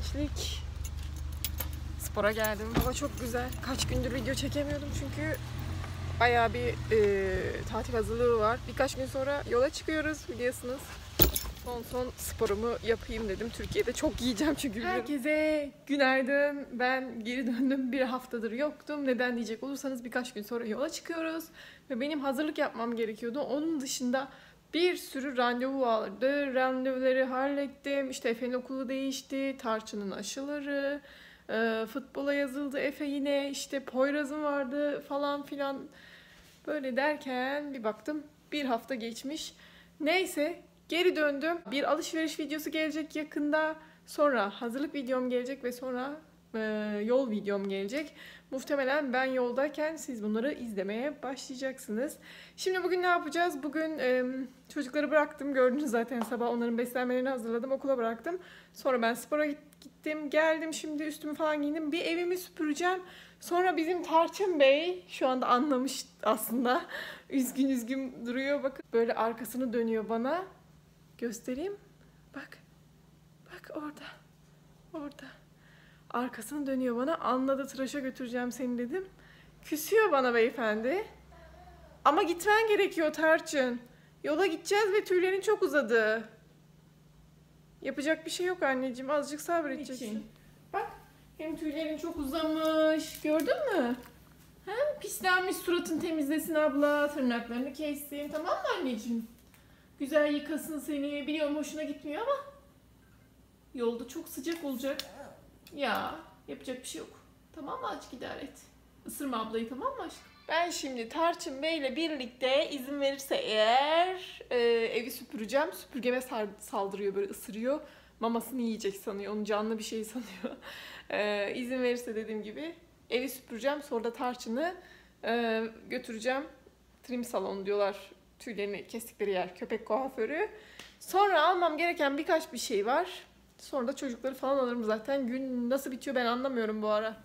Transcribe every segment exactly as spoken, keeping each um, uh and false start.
gençlik. Spora geldim. Hava çok güzel. Kaç gündür video çekemiyordum çünkü bayağı bir e, tatil hazırlığı var. Birkaç gün sonra yola çıkıyoruz biliyorsunuz. Son son sporumu yapayım dedim. Türkiye'de çok yiyeceğim çünkü. Herkese günaydın. Ben geri döndüm. Bir haftadır yoktum. Neden diyecek olursanız birkaç gün sonra yola çıkıyoruz. Ve benim hazırlık yapmam gerekiyordu. Onun dışında bir sürü randevu vardı. Randevuları hallettim. İşte Efe'nin okulu değişti. Tarçın'ın aşıları. E, futbola yazıldı Efe yine. İşte Poyraz'ın vardı falan filan. Böyle derken bir baktım bir hafta geçmiş. Neyse geri döndüm. Bir alışveriş videosu gelecek yakında. Sonra hazırlık videom gelecek ve sonra e, yol videom gelecek. Muhtemelen ben yoldayken siz bunları izlemeye başlayacaksınız. Şimdi bugün ne yapacağız? Bugün e, çocukları bıraktım. Gördünüz zaten sabah onların beslenmelerini hazırladım. Okula bıraktım. Sonra ben spora gittim. Geldim şimdi üstümü falan giyindim. Bir evimi süpüreceğim. Sonra bizim Tarçın Bey şu anda anlamış aslında. Üzgün üzgün duruyor. Bakın böyle arkasını dönüyor bana. Göstereyim. Bak. Bak orada. Orada. Arkasını dönüyor bana. Anladı, tıraşa götüreceğim seni dedim. Küsüyor bana beyefendi. Ama gitmen gerekiyor Tarçın. Yola gideceğiz ve tüylerin çok uzadı. Yapacak bir şey yok anneciğim. Azıcık sabredeceksin. Bak. Hem tüylerin çok uzamış. Gördün mü? Hem pislenmiş, suratın temizlesin abla. Tırnaklarını kessin. Tamam mı anneciğim? Güzel yıkasın seni. Biliyorum hoşuna gitmiyor ama yolda çok sıcak olacak. Ya yapacak bir şey yok. Tamam mı, azıcık idare et. Isırma ablayı, tamam mı aşkım? Ben şimdi Tarçın Bey ile birlikte izin verirse eğer e, evi süpüreceğim. Süpürgeme saldırıyor, böyle ısırıyor. Mamasını yiyecek sanıyor. Onu canlı bir şey sanıyor. e, izin verirse dediğim gibi evi süpüreceğim. Sonra da Tarçın'ı e, götüreceğim. Trim salonu diyorlar. Tüylerini kestikleri yer. Köpek kuaförü. Sonra almam gereken birkaç bir şey var. Sonra da çocukları falan alırım zaten. Gün nasıl bitiyor ben anlamıyorum bu ara.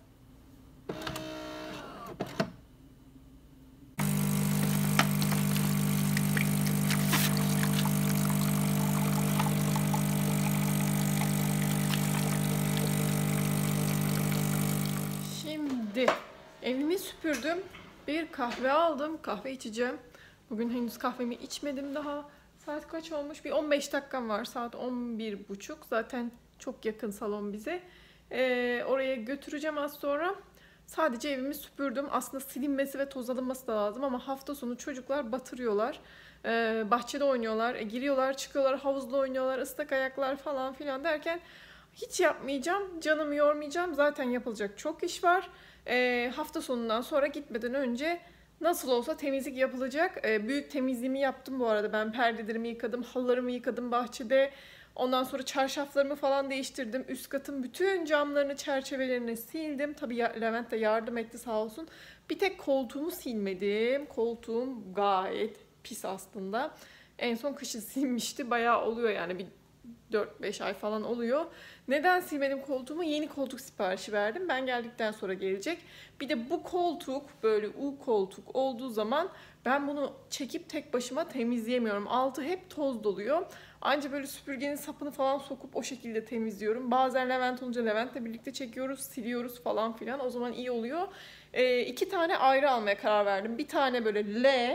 Şimdi evimi süpürdüm. Bir kahve aldım. Kahve içeceğim. Bugün henüz kahvemi içmedim daha. Saat kaç olmuş? Bir on beş dakikam var. Saat on bir buçuk. Zaten çok yakın salon bize. Ee, oraya götüreceğim az sonra. Sadece evimi süpürdüm. Aslında silinmesi ve toz alınması da lazım ama hafta sonu çocuklar batırıyorlar. Ee, bahçede oynuyorlar. E, giriyorlar, çıkıyorlar, havuzda oynuyorlar, ıslak ayaklar falan filan derken hiç yapmayacağım. Canımı yormayacağım. Zaten yapılacak çok iş var. Ee, hafta sonundan sonra gitmeden önce nasıl olsa temizlik yapılacak. Ee, büyük temizliğimi yaptım bu arada. Ben perdelerimi yıkadım, halılarımı yıkadım bahçede. Ondan sonra çarşaflarımı falan değiştirdim. Üst katın bütün camlarını, çerçevelerini sildim. Tabii Levent de yardım etti sağ olsun. Bir tek koltuğumu silmedim. Koltuğum gayet pis aslında. En son kışın silmişti. Bayağı oluyor yani, bir dört beş ay falan oluyor. Neden silmedim koltuğumu? Yeni koltuk siparişi verdim. Ben geldikten sonra gelecek. Bir de bu koltuk böyle U koltuk olduğu zaman ben bunu çekip tek başıma temizleyemiyorum. Altı hep toz doluyor. Anca böyle süpürgenin sapını falan sokup o şekilde temizliyorum. Bazen Levent olunca Levent'le birlikte çekiyoruz, siliyoruz falan filan. O zaman iyi oluyor. Ee, iki tane ayrı almaya karar verdim. Bir tane böyle L,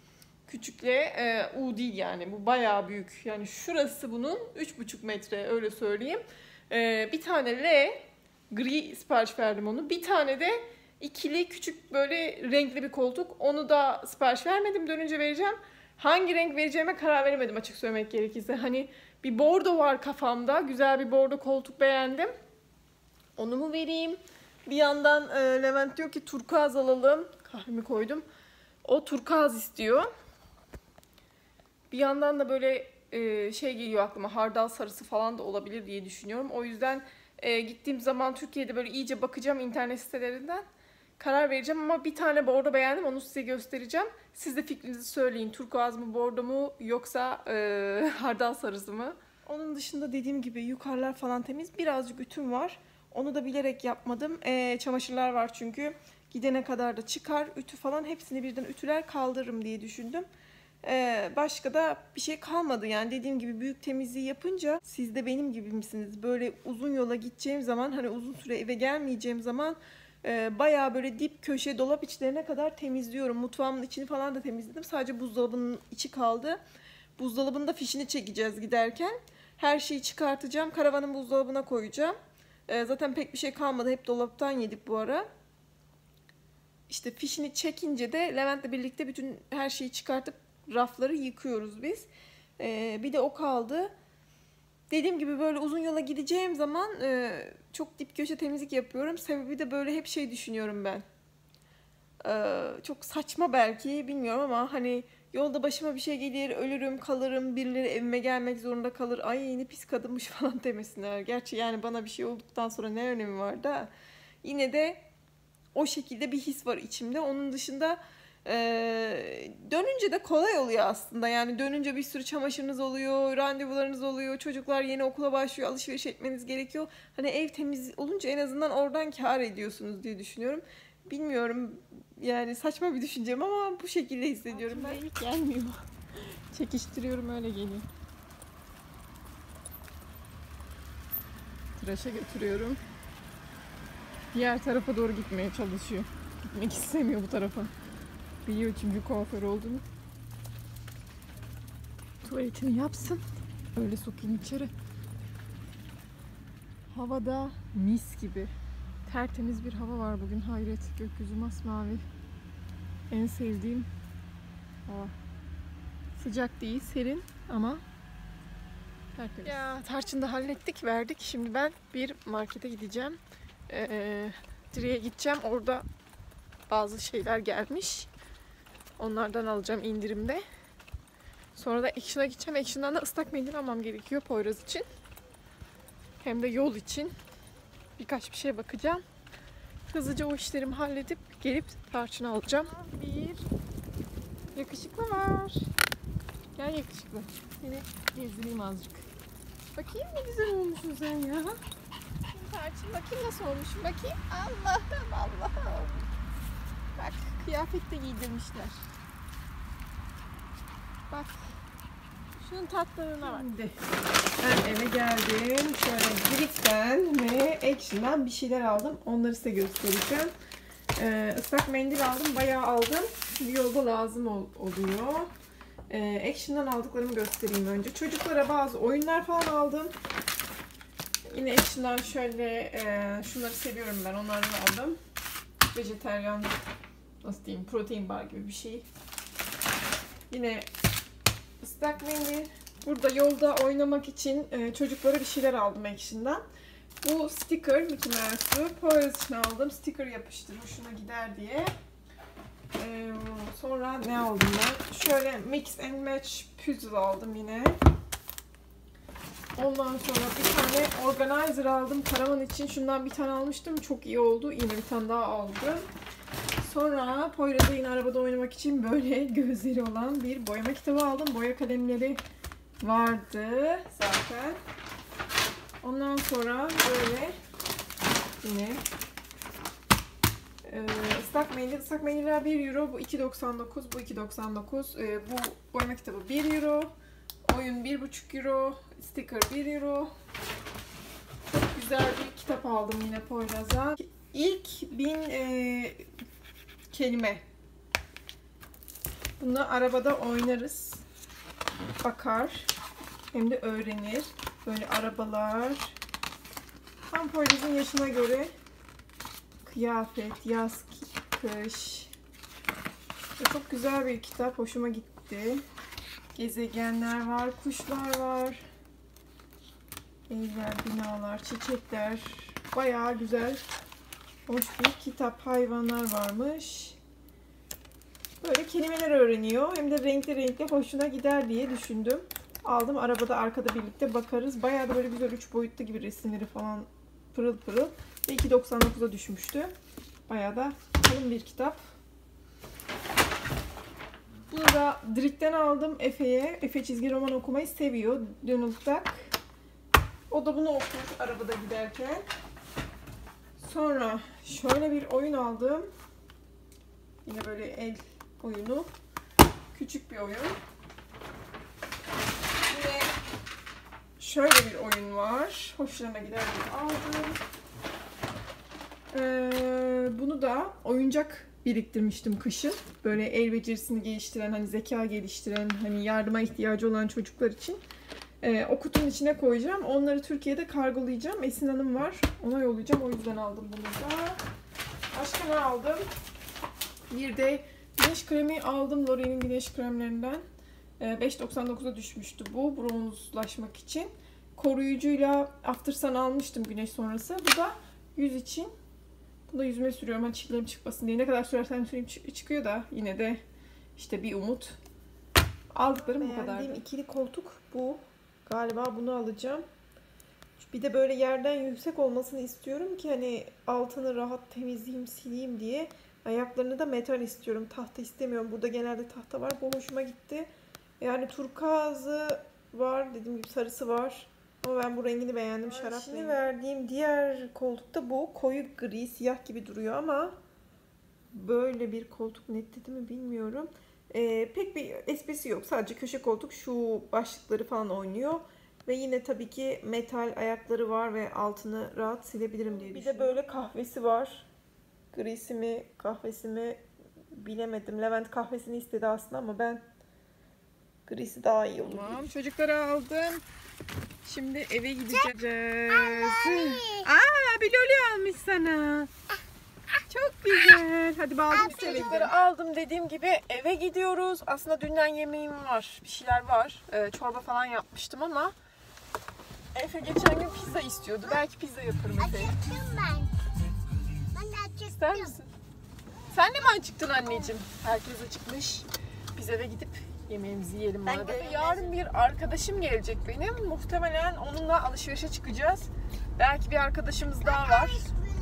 küçükle e, U değil yani. Bu bayağı büyük. Yani şurası bunun üç buçuk metre, öyle söyleyeyim. Ee, bir tane L, gri sipariş verdim onu. Bir tane de ikili küçük böyle renkli bir koltuk. Onu da sipariş vermedim. Dönünce vereceğim. Hangi renk vereceğime karar veremedim açık söylemek gerekirse. Hani bir bordo var kafamda. Güzel bir bordo koltuk beğendim. Onu mu vereyim? Bir yandan e, Levent diyor ki turkuaz alalım. Kahvemi koydum. O turkuaz istiyor. Bir yandan da böyle e, şey geliyor aklıma, hardal sarısı falan da olabilir diye düşünüyorum. O yüzden e, gittiğim zaman Türkiye'de böyle iyice bakacağım internet sitelerinden. Karar vereceğim ama bir tane bordo beğendim, onu size göstereceğim. Siz de fikrinizi söyleyin. Turkuaz mı, bordo mu, yoksa e, hardal sarısı mı? Onun dışında dediğim gibi yukarılar falan temiz. Birazcık ütüm var. Onu da bilerek yapmadım. E, çamaşırlar var çünkü. Gidene kadar da çıkar. Ütü falan hepsini birden ütüler kaldırırım diye düşündüm. Ee, başka da bir şey kalmadı. Yani dediğim gibi büyük temizliği yapınca, siz de benim gibi misiniz? Böyle uzun yola gideceğim zaman, hani uzun süre eve gelmeyeceğim zaman e, bayağı böyle dip köşe dolap içlerine kadar temizliyorum. Mutfağımın içini falan da temizledim. Sadece buzdolabının içi kaldı. Buzdolabının da fişini çekeceğiz giderken. Her şeyi çıkartacağım. Karavanın buzdolabına koyacağım. Ee, zaten pek bir şey kalmadı. Hep dolaptan yedik bu ara. İşte fişini çekince de Levent'le birlikte bütün her şeyi çıkartıp rafları yıkıyoruz biz. Ee, bir de o kaldı. Dediğim gibi böyle uzun yola gideceğim zaman e, çok dip köşe temizlik yapıyorum. Sebebi de böyle hep şey düşünüyorum ben. Ee, çok saçma belki, bilmiyorum ama hani yolda başıma bir şey gelir, ölürüm, kalırım, birileri evime gelmek zorunda kalır. Ay ne pis kadınmış falan demesinler. Gerçi yani bana bir şey olduktan sonra ne önemi var da. Yine de o şekilde bir his var içimde. Onun dışında e, dönünce de kolay oluyor aslında. Yani dönünce bir sürü çamaşırınız oluyor, randevularınız oluyor, çocuklar yeni okula başlıyor, alışveriş etmeniz gerekiyor. Hani ev temiz olunca en azından oradan kâr ediyorsunuz diye düşünüyorum. Bilmiyorum, yani saçma bir düşüncem ama bu şekilde hissediyorum ben. Hiç gelmiyor. Çekiştiriyorum, öyle geliyor. Tıraşa götürüyorum. Diğer tarafa doğru gitmeye çalışıyor. Gitmek istemiyor bu tarafa. Biliyor çünkü kuaför olduğunu. Tuvaletini yapsın. Öyle sokayım içeri. Havada mis gibi. Tertemiz bir hava var bugün, hayret. Gökyüzü masmavi. En sevdiğim hava. Sıcak değil, serin ama tertemiz. Ya tarçını da hallettik, verdik. Şimdi ben bir markete gideceğim. Ee, Direğe gideceğim. Orada bazı şeyler gelmiş. Onlardan alacağım indirimde. Sonra da Action'a gideceğim. Action'dan da ıslak mendil almam gerekiyor Poyraz için. Hem de yol için. Birkaç bir şey bakacağım. Hızlıca o işlerimi halledip gelip tarçını alacağım. Bir yakışıklı var. Gel yakışıklı. Seni gezdireyim azıcık. Bakayım ne güzel olmuşsun sen ya. Tarçın bakayım nasıl olmuşum. Bakayım. Allah'ım Allah'ım. Bak kıyafet de giydirmişler. Bak. Şunun tatlılığına bak. Şimdi ben eve geldim. Şöyle Dirik'ten ve Action'dan bir şeyler aldım. Onları size göstereceğim. Ee, ıslak mendil aldım. Bayağı aldım. Çünkü yolda lazım ol oluyor. Ee, Action'dan aldıklarımı göstereyim önce. Çocuklara bazı oyunlar falan aldım. Yine Action'dan şöyle e, şunları seviyorum ben. Onlardan aldım. Vejeteryan, nasıl diyeyim, protein bar gibi bir şey. Yine ıslak mendil. Burada yolda oynamak için e, çocuklara bir şeyler aldım Action'dan. Bu sticker, Mickey Mouse'u Poyraz için aldım. Sticker yapıştır, hoşuna gider diye. E, sonra ne aldım ben? Şöyle mix and match puzzle aldım yine. Ondan sonra bir tane organizer aldım karavan için. Şundan bir tane almıştım. Çok iyi oldu. Yine bir tane daha aldım. Sonra Poyraz'a yine arabada oynamak için böyle gözleri olan bir boyama kitabı aldım. Boya kalemleri vardı zaten. Ondan sonra böyle yine e, ıslak mendil. Islak mendiller bir euro. Bu iki doksan dokuz. Bu iki doksan dokuz. E, bu boyama kitabı bir euro. Oyun bir buçuk euro. Sticker bir euro. Çok güzel bir kitap aldım yine Poyraz'a. İlk bin e, kelime. Bunu arabada oynarız. Bakar. Hem de öğrenir. Böyle arabalar. Tam Poyraz'ın yaşına göre kıyafet, yaz, kış. Çok güzel bir kitap. Hoşuma gitti. Gezegenler var, kuşlar var. Evler, binalar, çiçekler. Bayağı güzel, hoş bir kitap. Hayvanlar varmış. Böyle kelimeler öğreniyor. Hem de renkli renkli hoşuna gider diye düşündüm. Aldım, arabada arkada birlikte bakarız. Bayağı da böyle güzel üç boyutlu gibi resimleri falan, pırıl pırıl. Ve iki doksan dokuza düşmüştü. Bayağı da kalın bir kitap. Bunu da Dirik'ten aldım Efe'ye. Efe çizgi roman okumayı seviyor. Donald Duck. O da bunu okur arabada giderken. Sonra şöyle bir oyun aldım. Yine böyle el oyunu. Küçük bir oyun. şöyle bir oyun var. Hoşlarına gider diye aldım. Ee, bunu da oyuncak biriktirmiştim kışın. Böyle el becerisini geliştiren, hani zeka geliştiren, hani yardıma ihtiyacı olan çocuklar için. Ee, o kutunun içine koyacağım. Onları Türkiye'de kargolayacağım. Esin Hanım var. Ona yollayacağım. O yüzden aldım bunu da. Başka ne aldım? Bir de güneş kremi aldım. L'Oreal'in güneş kremlerinden. Ee, beş doksan dokuza düşmüştü bu. Bronzlaşmak için. Koruyucuyla After Sun almıştım güneş sonrası. Bu da yüz için. Bunu da yüzüme sürüyorum. Hani çileklerim çıkmasın diye. Ne kadar sürersem süreyim çıkıyor da yine de işte bir umut. Aldıklarım bu kadar. Beğendiğim ikili koltuk bu. Galiba bunu alacağım. Bir de böyle yerden yüksek olmasını istiyorum ki hani altını rahat temizleyeyim, sileyim diye. Ayaklarını da metal istiyorum. Tahta istemiyorum. Burada genelde tahta var. Bu hoşuma gitti. Yani turkuazı var. Dediğim gibi sarısı var. Ama ben bu rengini beğendim. Şarap rengi. Verdiğim diğer koltukta bu. Koyu gri, siyah gibi duruyor ama böyle bir koltuk netledi mi bilmiyorum. Ee, pek bir esprisi yok. Sadece köşe koltuk, şu başlıkları falan oynuyor. Ve yine tabii ki metal ayakları var ve altını rahat silebilirim diye düşünüyorum. Bir de böyle kahvesi var. Grisi mi, kahvesi mi bilemedim. Levent kahvesini istedi aslında ama ben grisi daha iyi olur. Tamam, çocukları aldım. Şimdi eve gideceğiz. Aa, bir loli almış sana. Çok güzel. Hadi bağladım. Çocukları aldım, dediğim gibi eve gidiyoruz. Aslında dünden yemeğim var. Bir şeyler var. Ee, çorba falan yapmıştım ama Efe geçen gün pizza istiyordu. Belki pizza yaparım Efe. Acıktım ben. Ben de acıktım. İster misin? Sen de mi acıktın anneciğim? Herkes acıkmış. Biz eve gidip yemeğimizi yiyelim. Ben yarın bir arkadaşım gelecek benim. Muhtemelen onunla alışverişe çıkacağız. Belki bir arkadaşımız daha var.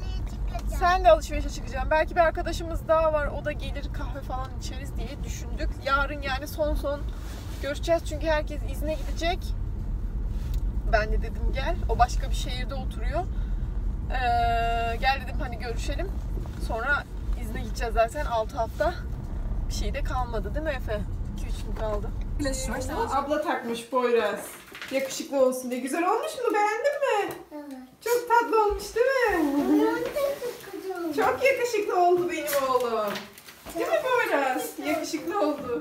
Sen de alışverişe çıkacaksın. Belki bir arkadaşımız daha var. O da gelir, kahve falan içeriz diye düşündük. Yarın yani son son görüşeceğiz. Çünkü herkes izne gidecek. Ben de dedim gel. O başka bir şehirde oturuyor. Ee, gel dedim hani görüşelim. Sonra izne gideceğiz zaten altı hafta. Bir şey de kalmadı değil mi Efe? iki üç gün kaldı. Abla takmış Poyraz. Yakışıklı olsun diye. Güzel olmuş mu? Beğendin mi? Evet. Çok tatlı olmuş değil mi? Çok yakışıklı oldu benim oğlum. Değil mi Poyraz? Yakışıklı oldu.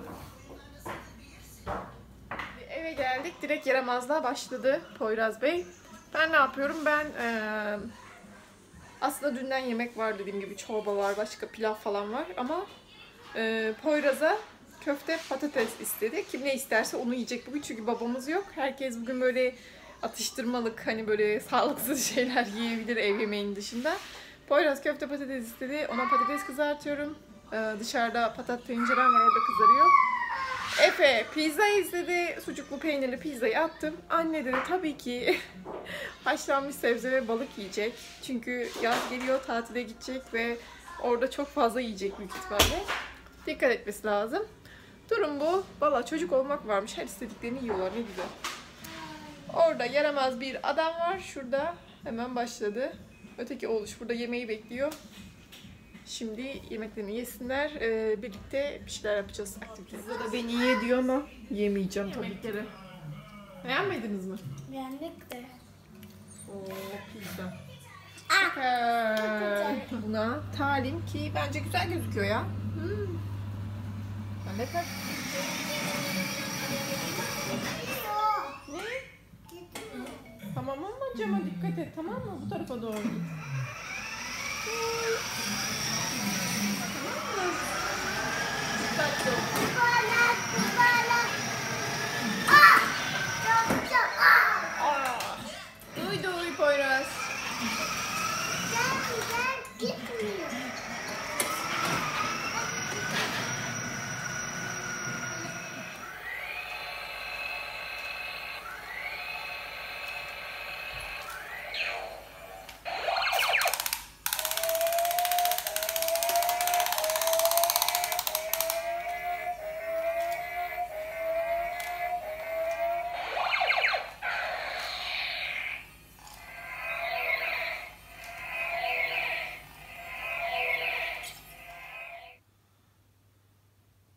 Eve geldik. Direkt yaramazlığa başladı Poyraz Bey. Ben ne yapıyorum? Ben ee, aslında dünden yemek var dediğim gibi. Çorba var, başka pilav falan var ama ee, Poyraz'a köfte patates istedi. Kim ne isterse onu yiyecek bugün çünkü babamız yok. Herkes bugün böyle atıştırmalık, hani böyle sağlıksız şeyler yiyebilir ev yemeğinin dışında. Poyraz köfte patates istedi. Ona patates kızartıyorum. Ee, dışarıda patat tencerem var, orada kızarıyor. Efe pizza istedi. Sucuklu peynirli pizzayı attım. Anne dedi tabii ki haşlanmış sebze ve balık yiyecek. Çünkü yaz geliyor, tatile gidecek ve orada çok fazla yiyecek büyük ihtimalle. Dikkat etmesi lazım. Durum bu. Valla çocuk olmak varmış. Her istediklerini yiyorlar. Ne güzel. Orada yaramaz bir adam var. Şurada hemen başladı. Öteki oğluş burada yemeği bekliyor. Şimdi yemeklerini yesinler. Ee, birlikte bir şeyler yapacağız. Aktivite. Pizza da beni ye diyor ama yemeyeceğim tabii ki. Beğenmediniz mi? Beğendik de. Oo, pizza. Süper. Buna talim ki bence güzel gözüküyor ya. Hmm. Ben de tak. Ne? Tamam ama cama dikkat et, tamam mı? Bu tarafa doğru git. Tamam mı? Dikkatli ol. Balık, balık. Ah! Çok çok. Ah! Aa, duy duy Poyraz. Gel gel gitmiyor.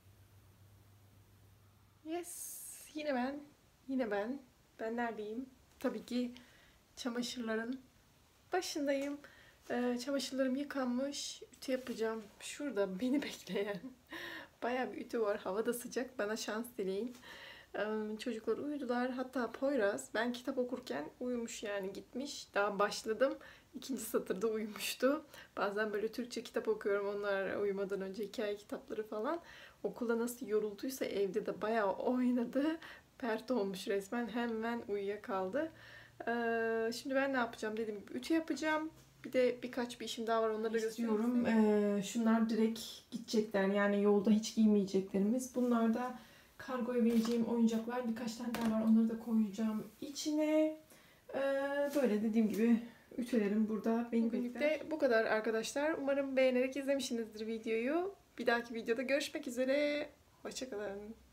Yes. Yine ben. Yine ben. Ben neredeyim? tabii ki çamaşırların başındayım. Ee, çamaşırlarım yıkanmış. Ütü yapacağım. Şurada beni bekleyen bayağı bir ütü var. Hava da sıcak. Bana şans dileyin. Ee, çocuklar uyudular. Hatta Poyraz ben kitap okurken uyumuş, yani gitmiş. Daha başladım. İkinci satırda uyumuştu. Bazen böyle Türkçe kitap okuyorum onlar uyumadan önce, hikaye kitapları falan. Okulda nasıl yorulduysa evde de bayağı oynadı. Pert olmuş resmen. Hemen uyuyakaldı. Ee, şimdi ben ne yapacağım? Dediğim gibi ütü yapacağım. Bir de birkaç bir işim daha var, onları da gösteriyorum. Ee, şunlar direkt gidecekler, yani yolda hiç giymeyeceklerimiz. Bunlar da kargoya vereceğim oyuncaklar. Birkaç tane daha var, onları da koyacağım içine. Ee, böyle dediğim gibi ütülerim burada. Benim Bugünlük de bu kadar arkadaşlar. Umarım beğenerek izlemişsinizdir videoyu. Bir dahaki videoda görüşmek üzere. Hoşçakalın.